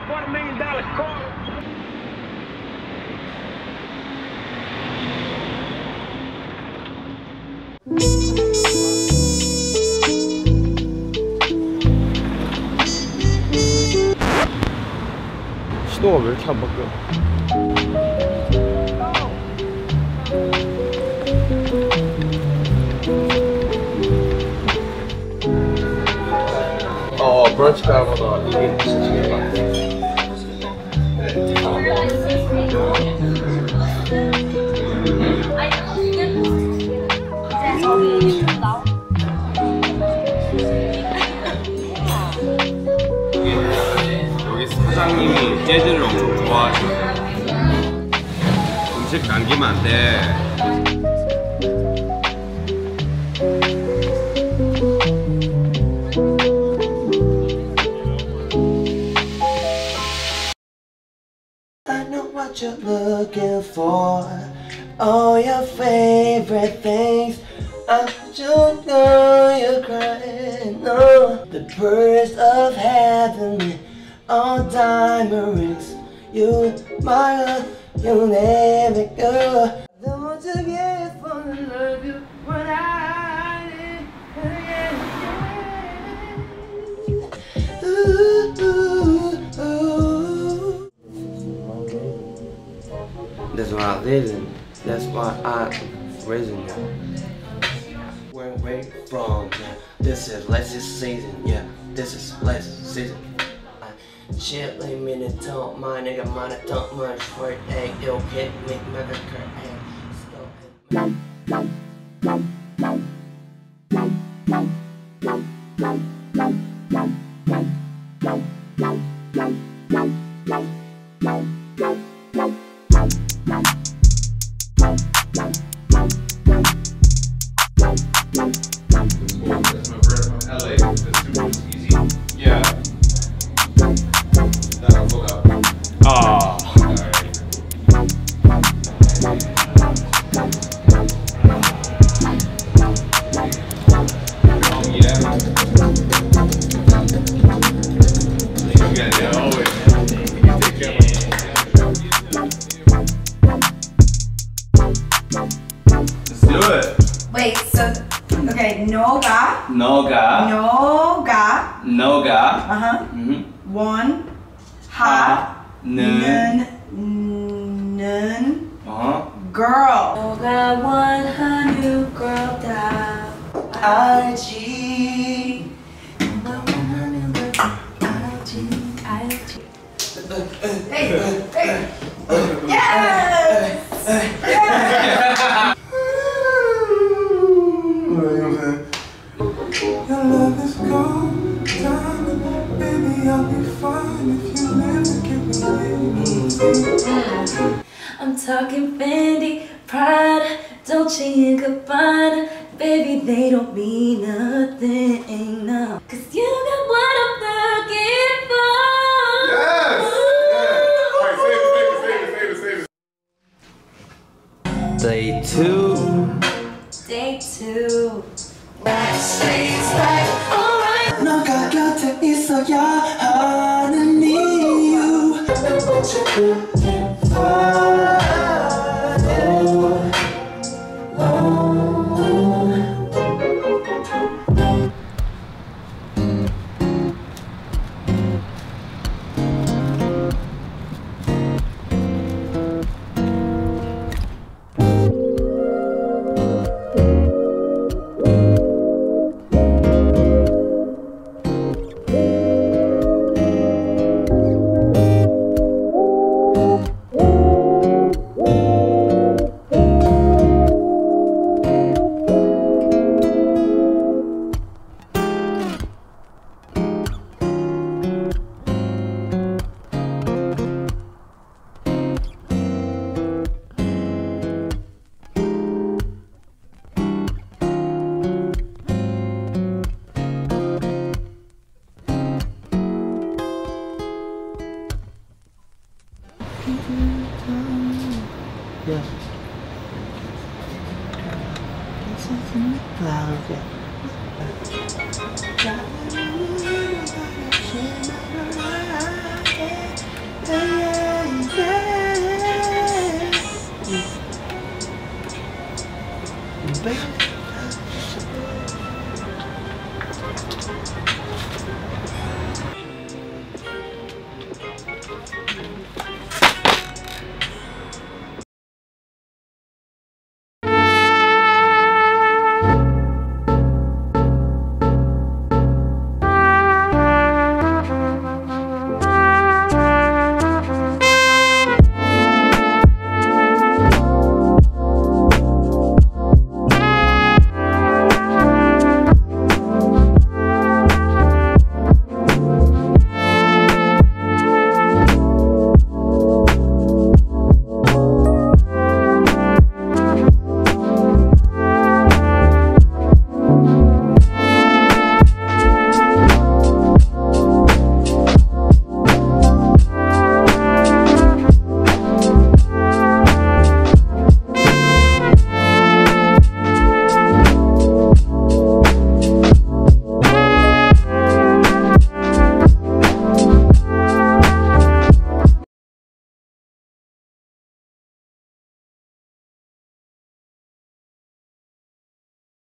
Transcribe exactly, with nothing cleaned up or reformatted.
forty million dollar car. 시동아 왜 이렇게 안 바뀌어? 어, 브런치 가보다 이게 진짜 제일 많아. 여기 사장님이 재즈를 엄청 좋아하시고 음식 남기면 안 돼. I know what you're looking for, all your favorite things. I don't know you're crying, no. The birds of heaven, all diamond rings. You, my love, you'll never go. I don't want to get for to love you when I need. Ooh, ooh, ooh. That's why I live in. That's why I'm raising you. Where we from? Yeah, this is latest season. Yeah, this is latest season. I chillin' minute talk, my nigga, my talk much for egg. Yo, hit me, mother cur Wait, so, okay, noga. Noga. Noga. Noga. Uh-huh. Mm-hmm. One. Ha. Nun. Nun. Nun. Uh-huh. Girl. Noga one, her new girl down. I G. Hey, hey. Yes! Yes! Your love is gold, diamond, baby, I'll be fine if you never give me. I'm talking Fendi, Prada, Dolce and Gabbana. Baby, they don't mean nothing, no. Cause you got what I'm looking for. Yes! Yeah. Alright, save it, save it, save it, save it, save it. Day two. Day two. 너가 곁에 있어야 하는 이유.